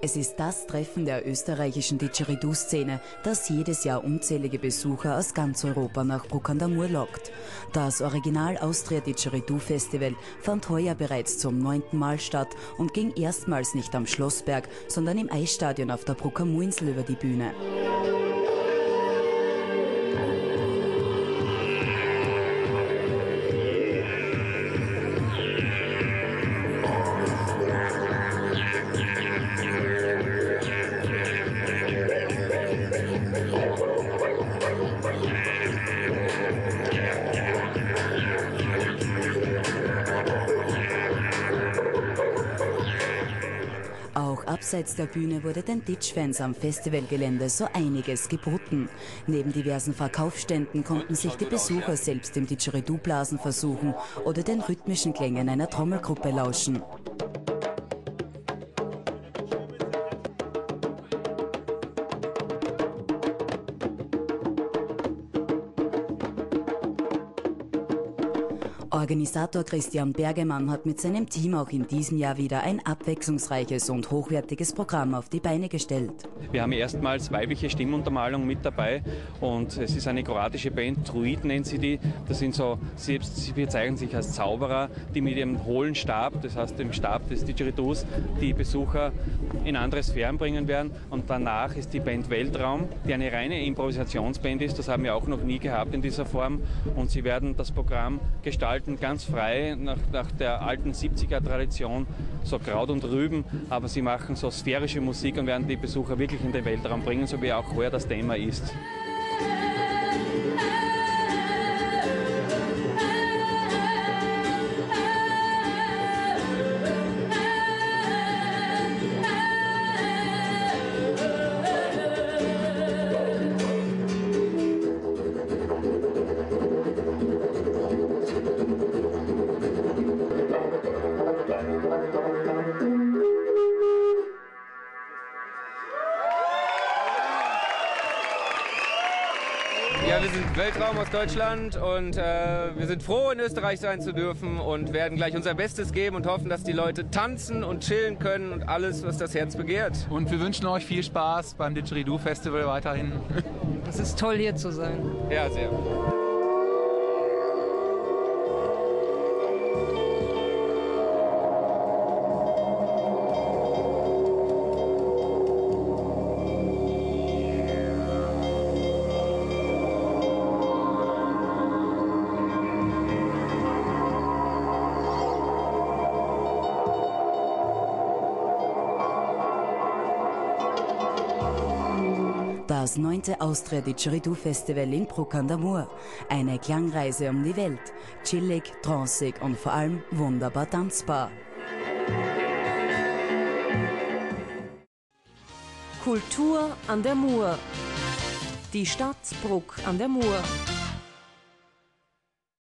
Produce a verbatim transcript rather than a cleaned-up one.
Es ist das Treffen der österreichischen Didgeridoo-Szene, das jedes Jahr unzählige Besucher aus ganz Europa nach Bruck an der Mur lockt. Das Original Austria Didgeridoo Festival fand heuer bereits zum neunten Mal statt und ging erstmals nicht am Schlossberg, sondern im Eisstadion auf der Brucker Murinsel über die Bühne. Auch abseits der Bühne wurde den Ditch-Fans am Festivalgelände so einiges geboten. Neben diversen Verkaufsständen konnten sich die Besucher selbst im Didgeridoo-Blasen versuchen oder den rhythmischen Klängen einer Trommelgruppe lauschen. Organisator Christian Bergemann hat mit seinem Team auch in diesem Jahr wieder ein abwechslungsreiches und hochwertiges Programm auf die Beine gestellt. Wir haben erstmals weibliche Stimmuntermalung mit dabei und es ist eine kroatische Band, Druid nennen sie die. Das sind so, sie, sie bezeichnen sich als Zauberer, die mit ihrem hohlen Stab, das heißt dem Stab des Didgeridoos, die Besucher in andere Sphären bringen werden. Und danach ist die Band Weltraum, die eine reine Improvisationsband ist. Das haben wir auch noch nie gehabt in dieser Form. Und sie werden das Programm gestalten, ganz frei, nach, nach der alten siebziger-Tradition, so Kraut und Rüben, aber sie machen so sphärische Musik und werden die Besucher wirklich in den Weltraum bringen, so wie auch heuer das Thema ist. Ja, wir sind Weltraum aus Deutschland und äh, wir sind froh, in Österreich sein zu dürfen und werden gleich unser Bestes geben und hoffen, dass die Leute tanzen und chillen können und alles, was das Herz begehrt. Und wir wünschen euch viel Spaß beim Didgeridoo Festival weiterhin. Es ist toll, hier zu sein. Ja, sehr. Das neunte Austria Didgeridoo Festival in Bruck an der Mur. Eine Klangreise um die Welt. Chillig, tranceig und vor allem wunderbar tanzbar. Kultur an der Mur. Die Stadt Bruck an der Mur.